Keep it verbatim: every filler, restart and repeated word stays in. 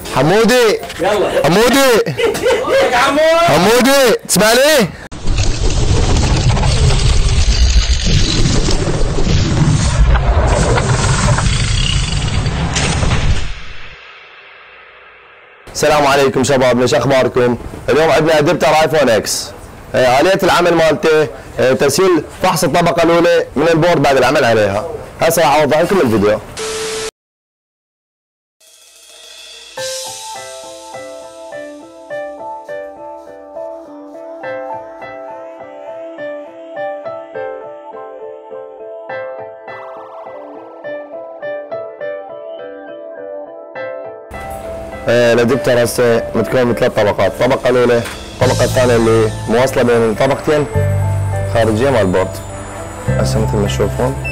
حمودي يلا حمودي يا عمو حمودي تسمعني؟ السلام عليكم شباب، ليش اخباركم؟ اليوم عندنا ادابتر ايفون اكس. آه، آلية العمل مالته آه، تسهيل فحص الطبقة الأولى من البورد بعد العمل عليها. هسه راح اوضح لكم الفيديو. الادابتر هسه متكون من ثلاث طبقات، الطبقة الأولى، الطبقة الثانية اللي موصلة بين طبقتين خارجية مال البورد. هسه مثل ما تشوفون